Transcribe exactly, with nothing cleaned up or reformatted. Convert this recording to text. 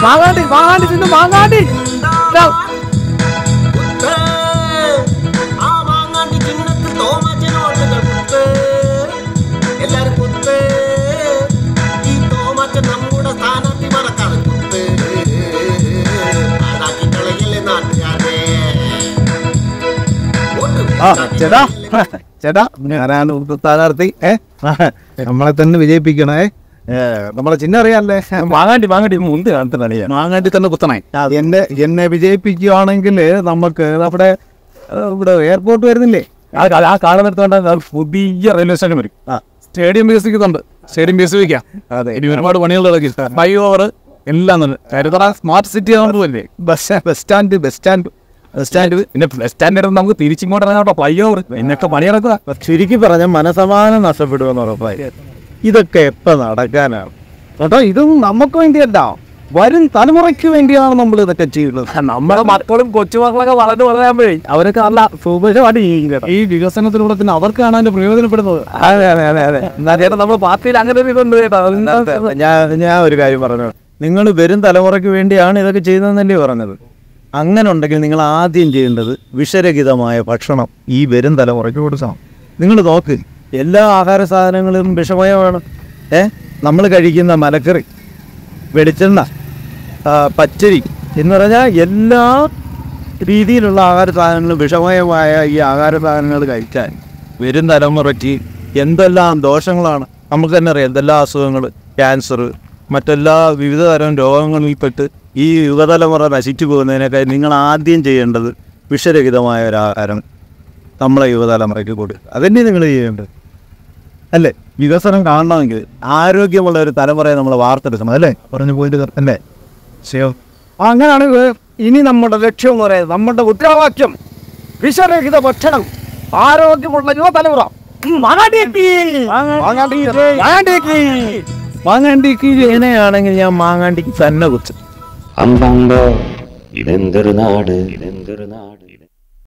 മാങ്ങാണ്ടി മാങ്ങാണ്ടി തിന്നു മാങ്ങാണ്ടി എല്ലാരും കുത്ത് ഈ തോമാച്ച നമ്മുടെ സ്ഥാനത്ത് മറക്കാതെ കുത്ത് ആടാക്കി കളയല്ലേ നാട്ടുകാരെ. ചേട്ടാ ചേട്ടാ ഞാനാണ് സ്ഥാനാർത്ഥി ഏ നമ്മളെ തന്നെ വിജയിപ്പിക്കണേ. നമ്മളെ ചിഹ്നം അറിയാല്ലേ? മാങ്ങാണ്ടി മാങ്ങാണ്ടി മുന്ത് കാണുന്നതാണ് മാങ്ങാണ്ടി തന്നെ കുത്തണേ. എന്നെ എന്നെ വിജയിപ്പിക്കുകയാണെങ്കിൽ നമുക്ക് നമ്മുടെ ഇവിടെ എയർപോർട്ട് വരുന്നില്ലേ, ആ കാണുന്നിടത്തോണ്ട് പുതിയ റെയിൽവേ സ്റ്റേഷൻ വരും. സ്റ്റേഡിയം വികസിക്കുന്നുണ്ട്, സ്റ്റേഡിയം വികസിപ്പിക്കാം. അതെ, ഇനി ഒരുപാട് പണികൾ തുടങ്ങി. ഫ്ലൈ ഓവർ എല്ലാം തന്നെ കരുതറ സ്മാർട്ട് സിറ്റി ആവുന്നതല്ലേ. Bus bus stand bus stand bus stand പിന്നെ ബസ് സ്റ്റാൻഡ് നമുക്ക് തിരിച്ചിങ്ങോട്ട് ഇറങ്ങാട്ടോ. ഫ്ലൈ ഓവർ എന്നൊക്കെ പണി നടക്കുക. ചുരുക്കി പറഞ്ഞ മനസമാനം നഷ്ടപ്പെടുമെന്ന് ഉറപ്പായി. ഇതൊക്കെ എപ്പോൾ നടക്കാനാണ് കേട്ടോ? ഇതൊന്നും നമുക്ക് വേണ്ടിയല്ല, വരും തലമുറയ്ക്ക് വേണ്ടിയാണ് നമ്മൾ ഇതൊക്കെ ചെയ്യുന്നത്. നമ്മുടെ മക്കളും കൊച്ചുമക്കളൊക്കെ വളർന്നു വളരാകുമ്പോഴേ അവരൊക്കെ നല്ല സുഖമായിട്ട് ജീവിക്കുന്നത്. ഈ വികസനത്തിലൂടെ തന്നെ അവർക്കാണ് അതിന്റെ പ്രയോജനപ്പെടുന്നത്. അതെ അതെ അതെ അതെ എന്നാ ചേട്ടാ നമ്മൾ പാർട്ടിയിൽ അങ്ങനെ ഒരു ഇതുണ്ട് കേട്ടോ. ഞാൻ ഞാൻ ഒരു കാര്യം പറഞ്ഞു, നിങ്ങൾ വരും തലമുറയ്ക്ക് വേണ്ടിയാണ് ഇതൊക്കെ ചെയ്യുന്നതെന്നല്ലേ പറഞ്ഞത്. അങ്ങനെ ഉണ്ടെങ്കിൽ നിങ്ങൾ ആദ്യം ചെയ്യേണ്ടത് വിഷരഹിതമായ ഭക്ഷണം ഈ വരും തലമുറയ്ക്ക് കൊടുക്കണം. നിങ്ങൾ നോക്ക്, എല്ലാ ആഹാര സാധനങ്ങളും വിഷമയമാണ്. ഏ നമ്മൾ കഴിക്കുന്ന മലക്കറി, വെളിച്ചെണ്ണ, പച്ചരി എന്ന് പറഞ്ഞാൽ എല്ലാ രീതിയിലുള്ള ആഹാര സാധനങ്ങളും വിഷമയമായ ഈ ആഹാര സാധനങ്ങൾ കഴിച്ചാൽ വരും തലമുറയ്ക്ക് എന്തെല്ലാം ദോഷങ്ങളാണ്. നമുക്ക് തന്നെ അറിയാം എന്തെല്ലാം അസുഖങ്ങൾ, ക്യാൻസർ, മറ്റെല്ലാ വിവിധ തരം രോഗങ്ങളിൽപ്പെട്ട് ഈ യുവതലമുറ നശിച്ചു പോകുന്നതിനൊക്കെ നിങ്ങൾ ആദ്യം ചെയ്യേണ്ടത് വിഷരഹിതമായ ഒരു ആഹാരം നമ്മളെ യുവതലമുറയ്ക്ക് കൊടുക്കുക. അതന്നെ നിങ്ങൾ ചെയ്യേണ്ടത് അല്ലേ? വികസനം കാണണമെങ്കിൽ ആരോഗ്യമുള്ള ഒരു തലമുറയെ നമ്മൾ വാർത്തെടുക്കണം അല്ലേ? പറഞ്ഞു പോയിട്ട് അല്ലേ? ശരിയോ? അങ്ങനെയാണ് ഇനി നമ്മുടെ ലക്ഷ്യം എന്ന് പറയുന്നത്, നമ്മുടെ മുദ്രാവാക്യം വിഷരഹിത ഭക്ഷണം, ആരോഗ്യമുള്ള യുവതലമുറ. മാങ്ങാണ്ടിക്ക് എങ്ങനെയാണെങ്കിൽ ഞാൻ മാങ്ങാണ്ടിക്ക് തന്നെ കുറിച്ച് അമ്പമ്പോ ഇതെന്തൊരു നാട്, ഇതെന്തൊരു നാട്.